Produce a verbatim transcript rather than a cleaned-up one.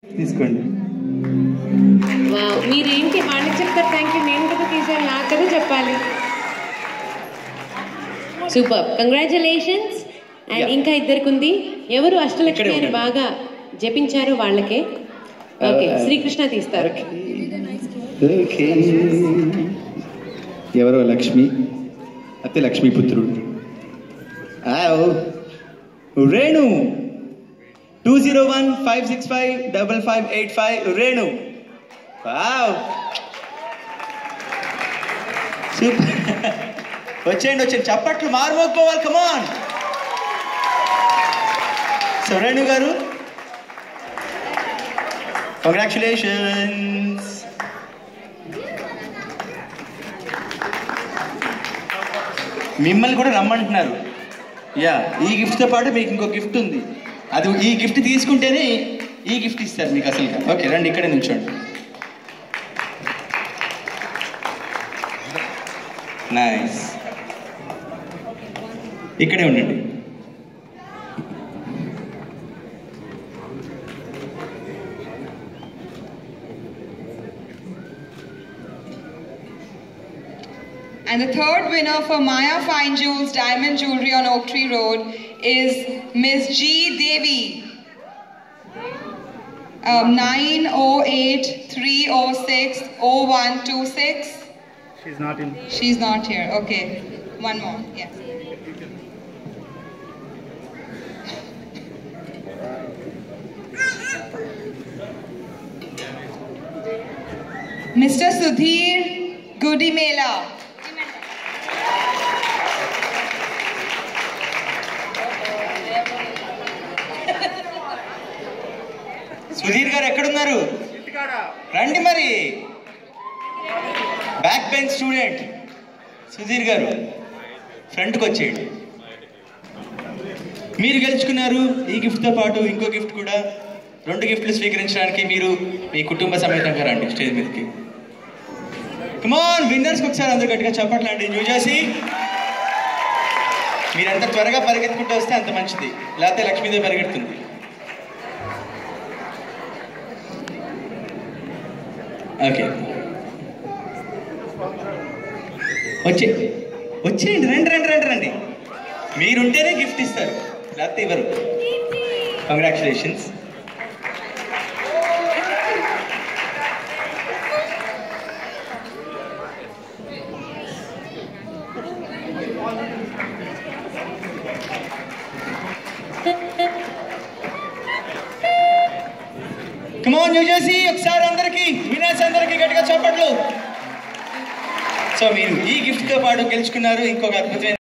తీసుకోండి. మీరేంటి వాళ్ళకి చెప్తారు థ్యాంక్ యూ, నేను కదా తీసాను నాకు కదా చెప్పాలి. Super, congratulations. అండ్ ఇంకా ఇద్దరికి ఉంది. ఎవరు అష్టలక్ష్మి అని బాగా జపించారు వాళ్ళకే. ఓకే, శ్రీకృష్ణ తీస్తారు. ఎవరో లక్ష్మి, అతే లక్ష్మీపుత్రుడు Renu. Two zero one five six five double five eight five Renu. Super, వచ్చేయండి వచ్చేయండి, చప్పట్లు మారుమోకపోవాలి. కమాన్. సో రేణు గారు కంగ్రాచులేషన్స్. మిమ్మల్ని కూడా రమ్మంటున్నారు. యా, ఈ గిఫ్ట్తో పాటు మీకు ఇంకో గిఫ్ట్ ఉంది. అది ఈ గిఫ్ట్ తీసుకుంటేనే ఈ గిఫ్ట్ ఇస్తారు మీకు అసలు. ఓకే రండి, ఇక్కడే నిల్చోండి. నైస్, ఇక్కడే ఉండండి. And the third winner for Maya Fine Jewels Diamond Jewelry on Oak Tree Road is Miss G. Devi. Um, nine oh eight, three oh six, oh one two six. She's not in. She's not here. Okay. One more. Yes. Mister Sudhir Gudimela. Sudheer గారు ఎక్కడున్నారు? రండి మరి. Back bench student Sudheer గారు ఫ్రంట్కి వచ్చేయండి. మీరు గెలుచుకున్నారు ఈ గిఫ్ట్తో పాటు ఇంకో గిఫ్ట్ కూడా. రెండు గిఫ్ట్లు స్వీకరించడానికి మీరు మీ కుటుంబ సమేతంగా రండి స్టేజ్ మీదకి. కమాన్, విన్నర్స్కి ఒకసారి అందరూ గట్టిగా చెప్పట్లండి. న్యూజెర్సీ, మీరు ఎంత త్వరగా పరిగెత్తుకుంటూ వస్తే అంత మంచిది, లేకపోతే లక్ష్మీదేవి పరిగెడుతుంది. ఓకే, వచ్చే వచ్చేయండి, రండి రండి రండి రండి. మీరుంటేనే గిఫ్ట్ ఇస్తారు, లేకపోతే ఇవ్వరు. Congratulations. Come on, New Jersey, ఒకసారి అందరికి వినర్స్ అందరికి గట్టిగా చప్పట్లు. సో మీరు ఈ గిఫ్ట్తో పాటు గెలుచుకున్నారు ఇంకొక అద్భుతమైన